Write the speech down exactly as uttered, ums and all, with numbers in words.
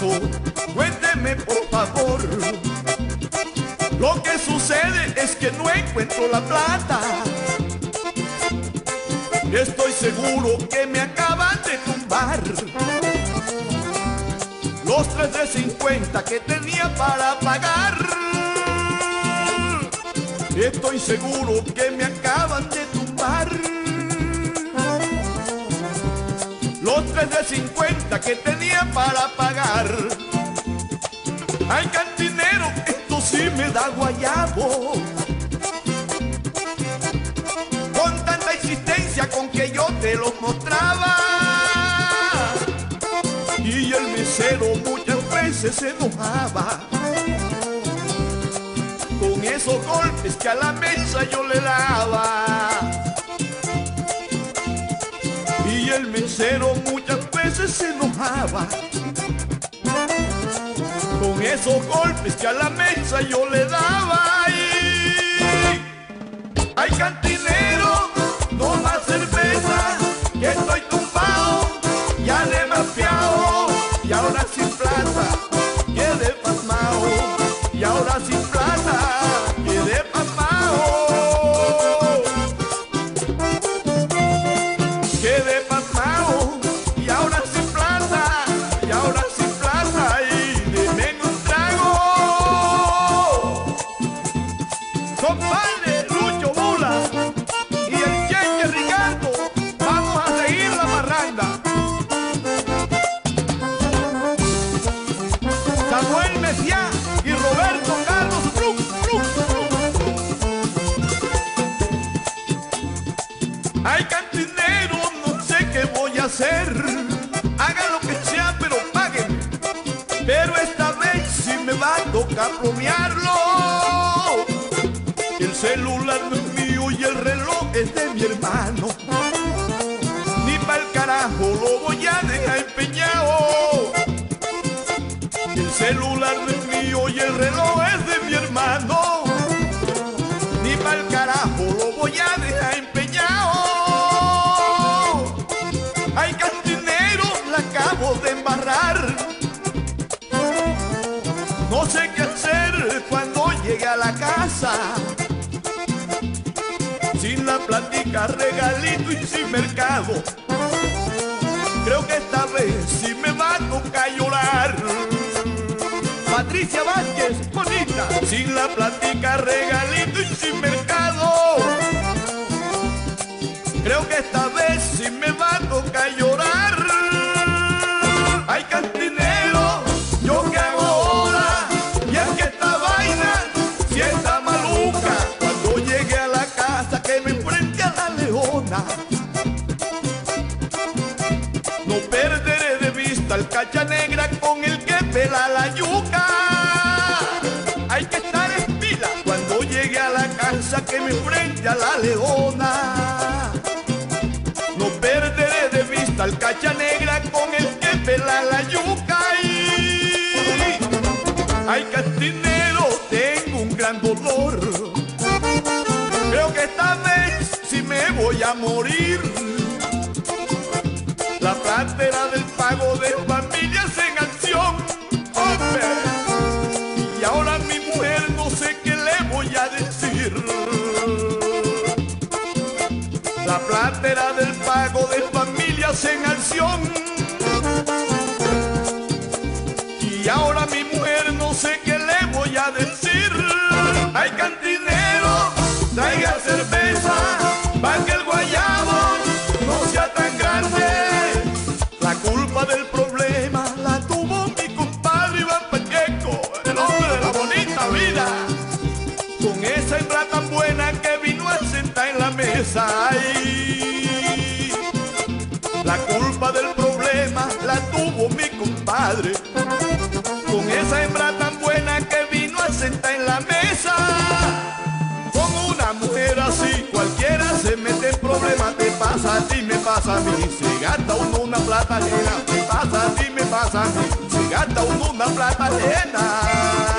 pasó? Cuénteme por favor. Lo que sucede es que no encuentro la plata. Estoy seguro que me acaban de tumbar los tres de cincuenta que tenía para pagar. Estoy seguro que me acaban de tumbar los tres de cincuenta que tenía para pagar. Ay, cantinero, esto sí me da guayabo. Con tanta insistencia con que yo te los mostraba, y el mesero muchas veces se enojaba con esos golpes que a la mesa yo le daba. Y el mesero muchas veces se enojaba con esos golpes que a la mesa yo le daba. Y... ay, cantinero, toma cerveza, que estoy tumbado, ya le he mapeado, y ahora sin plata quedé pasmado, y ahora sin plata quedé pasmado, quedé pasmado, y ahora sin plata, y ahora sin plata, y deme un trago, compadre Lucho Bula y el Cheche Ricardo. Vamos a seguir la parranda. Samuel Messiá y Roberto Carlos Brum, Brum, Brum. Ay, cantinero, no sé qué voy a hacer. Haga lo que sea, pero páguenme. Pero esta vez sí me va a tocar bromearlo. El celular no es mío y el reloj es de mi hermano. Ni pa'l carajo lo voy a dejar empeñado. El celular no es mío y el reloj es de mi hermano. Ni pa'l carajo lo voy a dejar empeñado. Ay, cantinero, la acabo de embarrar. No sé qué hacer cuando llegue a la casa. Sin la plática, regalito y sin mercado. Creo que esta vez sí me va a tocar llorar. Patricia Vázquez, bonita. Sin la plática, regalito y sin mercado. Creo que esta vez sí me va a tocar llorar. Ay, cantinero, ¿yo qué hago ahora? Y es que esta vaina si está maluca. Cuando llegue a la casa que me enfrente a la leona, no perderé de vista al cacha negra con el que pela la yuca. Hay que estar en pila cuando llegue a la casa que me enfrente a la leona. No perderé de vista al cacha negra con el que pela la yuca. Y... ay, cantinero, tengo un gran dolor. Creo que esta vez sí me voy a morir. La plantera del pago de familias en acción, hombre. Y ahora mi mujer no sé qué le voy a decir. La plantera del pago de familias en acción. Y ahora mi mujer no sé qué le voy a decir. Ay, cantinero, traiga cerveza pa' que el guayabo no sea tan grande. La culpa del problema la tuvo mi compadre Iván Pacheco, el hombre de la bonita vida, con esa hembra tan buena que vino a sentar en la mesa. Ay, la culpa del problema la tuvo mi compadre, con esa hembra tan buena que vino a sentar en la mesa. Con una mujer así cualquiera se mete en problemas. Te pasa a ti, me pasa a mí. Se gasta uno una plata llena. Te pasa a ti, me pasa a mí. Se gasta uno una plata llena.